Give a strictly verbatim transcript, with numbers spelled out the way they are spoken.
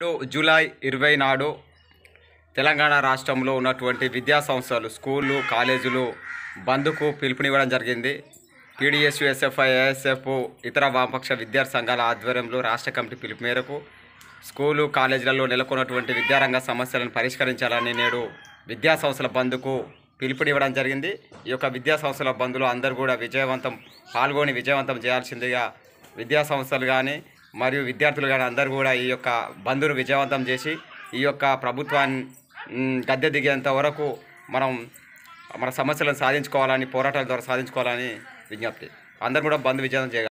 July ఇరవై నాడు తెలంగాణ రాష్ట్రంలో ఉన్నటువంటి విద్యా సంస్థలు, స్కూళ్ళు, కాలేజీలు బంద్కు పిలుపునివ్వడం జరిగింది. పీడీఎస్, ఎస్ఎఫ్ఐ, ఏఎస్ఎఫ్, ఇతర వామపక్ష విద్యార్థి సంఘాల ఆధ్వర్యంలో రాష్ట్ర కమిటీ పిలుపు మేరకు స్కూలు, కాలేజీలలో నెలకొన్నటువంటి విద్యారంగ సమస్యలను పరిష్కరించాలని నేడు విద్యా సంస్థల బంద్కు పిలుపునివ్వడం జరిగింది. ఈ యొక్క విద్యా సంస్థల బంద్లో అందరూ కూడా విజయవంతం పాల్గొని విజయవంతం చేయాల్సిందిగా విద్యా సంస్థలు కానీ మరియు విద్యార్థులు కానీ అందరూ కూడా ఈ యొక్క బంద్ను విజయవంతం చేసి ఈ యొక్క ప్రభుత్వాన్ని గద్దె దిగేంత వరకు మనం మన సమస్యలను సాధించుకోవాలని, పోరాటాల ద్వారా సాధించుకోవాలని విజ్ఞప్తి. అందరూ కూడా బంద్ విజయవంతం చేయాలి.